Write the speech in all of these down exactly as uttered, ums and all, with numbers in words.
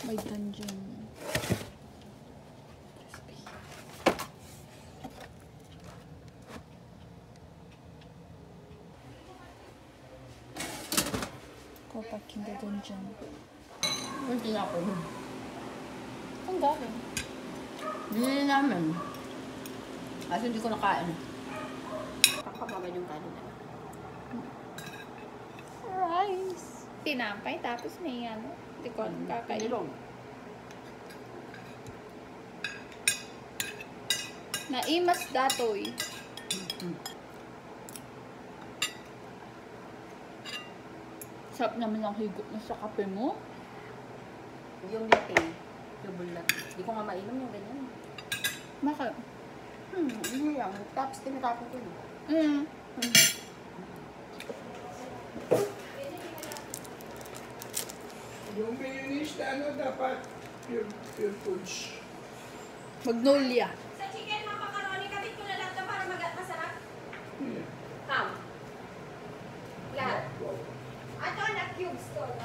May dungeon. Go back in the dungeon. Hindi na ako yun. Ang galing. Binili namin. Kasi hindi ko nakain. Kakapagod yung kanin na. Rice. Tinapay, tapos may ano. Hindi ko alam kakain. Naimas datoy. Mm-hmm. Sarap naman ang higop na sa kape mo. Yung latte, double latte. Hindi ko nga mainom yung ganyan. Bakit? Hmm, hindi lang. Tapos tinatapon ko yun. Mm. Hmm. Yung mayonnaise na ano dapat pure, pure foods. Magnolia. Sa chicken macaroni, kabit ko na lang ito para mag-masarap. Yeah. How? Lahat. Ato na cubes to. No?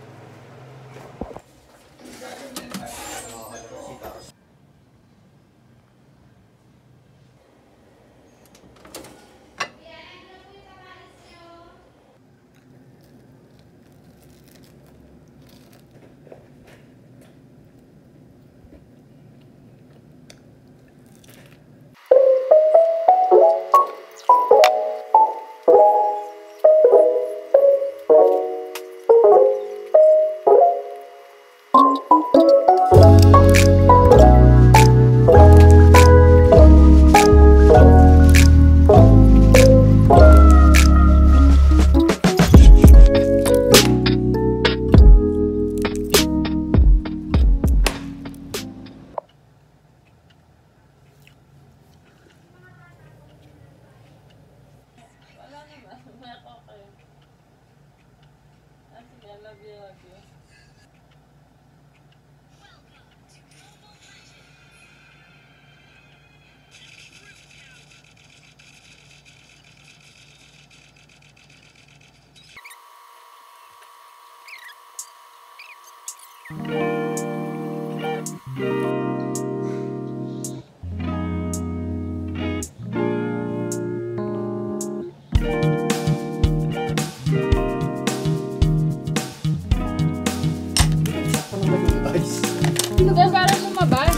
Diba parang lumabas?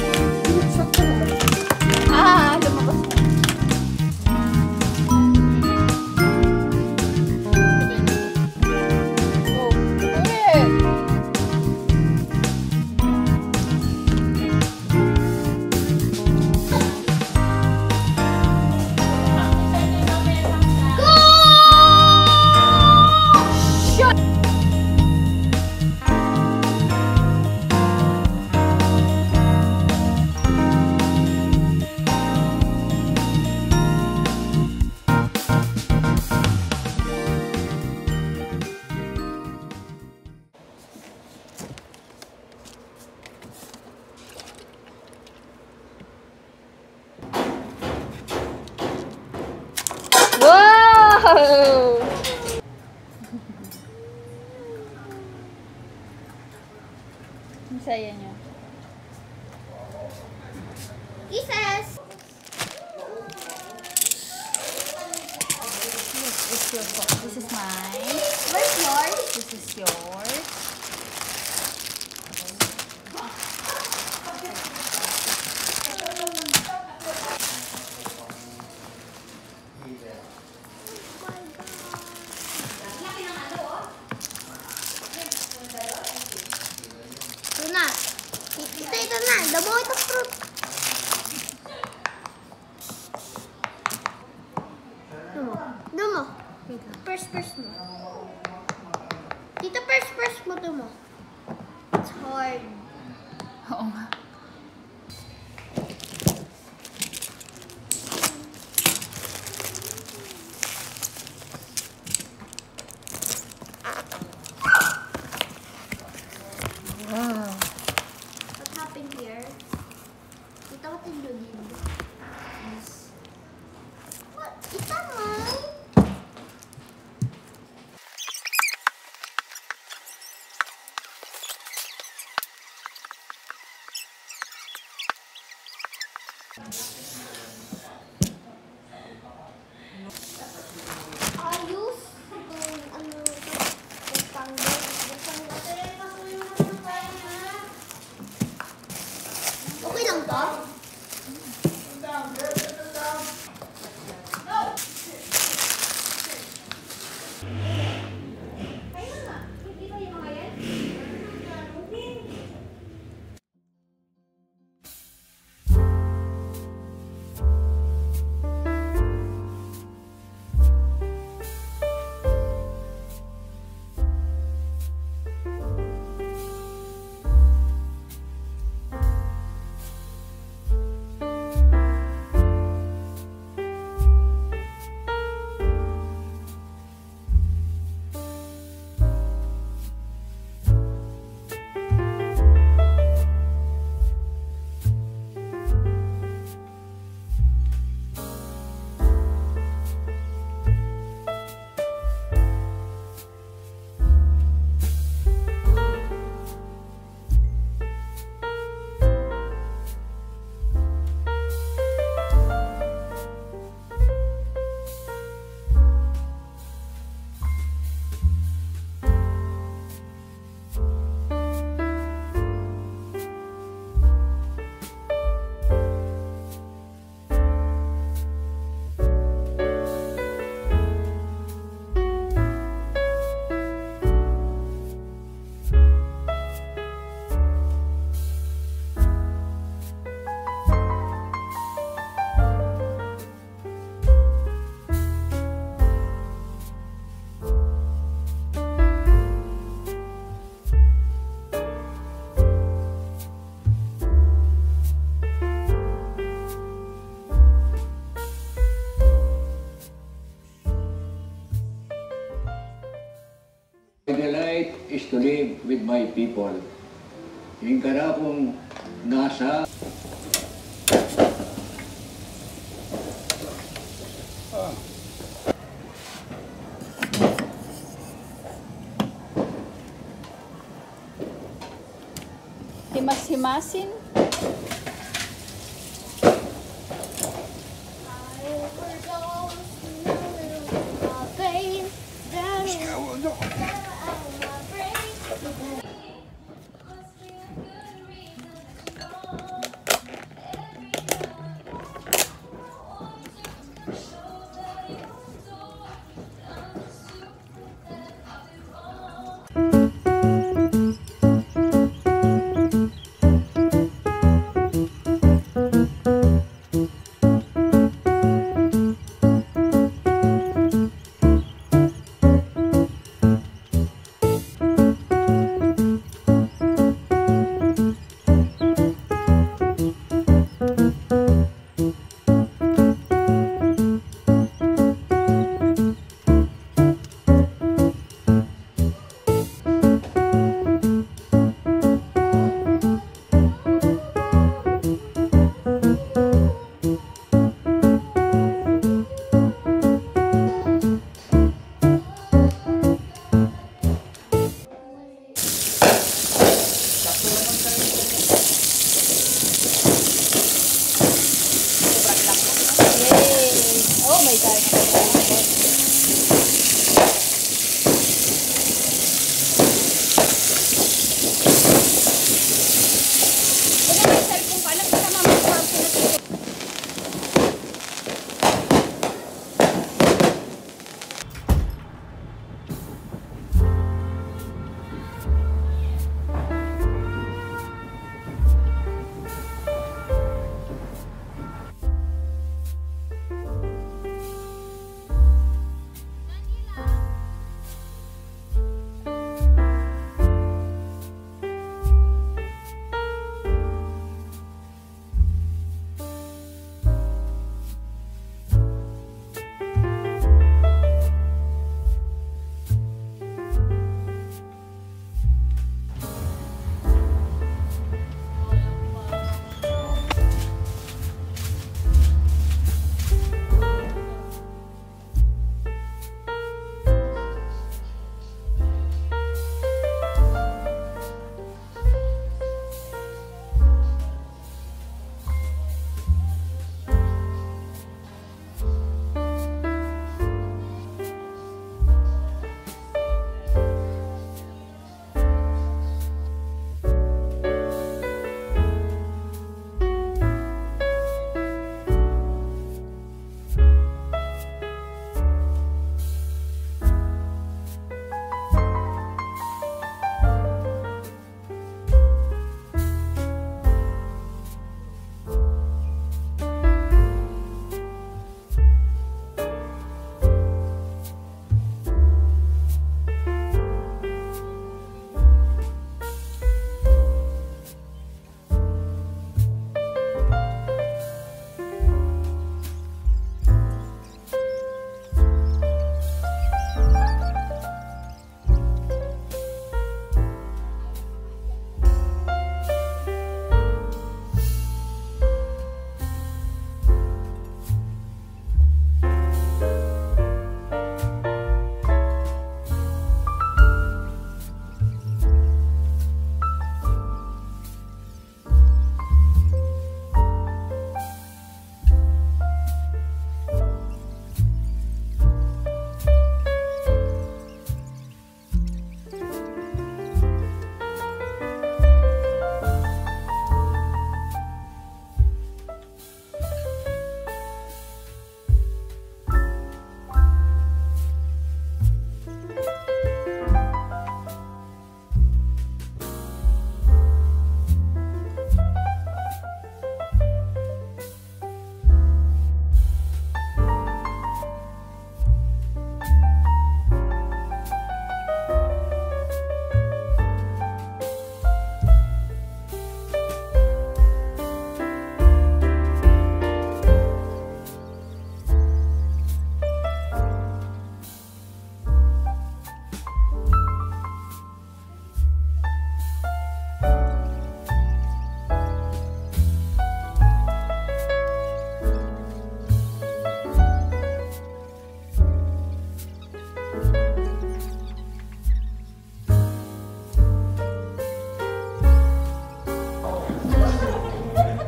Ah, lumabas na. Oh, ulit! Wow! Ang saya niya. Kisses! This is your box. This is mine. Where's yours? This is yours. Ito na. Ito, ito na. Damo ito fruit. Damo. Damo. First, first mo. Dito, first, first mo. Damo. It's hard. Oo nga. Wow. What happened here? Ito ko tindugin. What? Ito mine? Ayos. Yung ano, yung panggal. Okay lang to? My delight is to live with my people. Yung kara kong nasa Himas-himasin.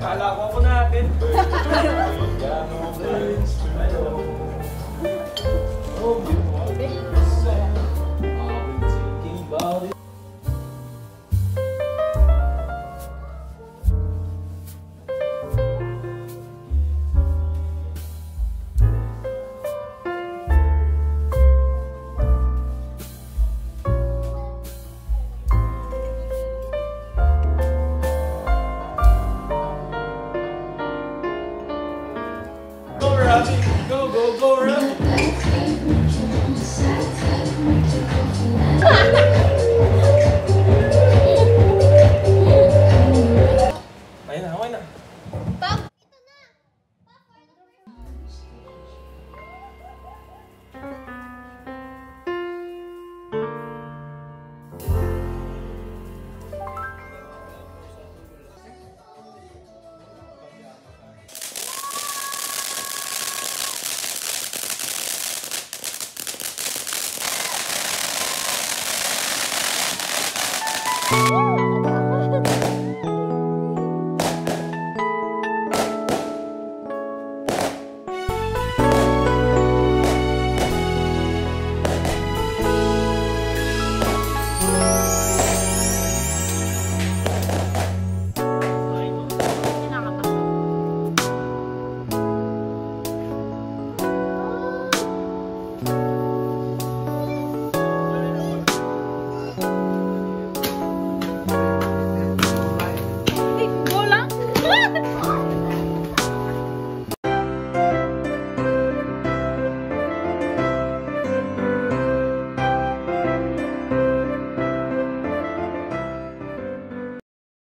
Kala ko ako natin. Go, go, go, Rabbit! Ayun na, okay na. Pag, ito na. Woo!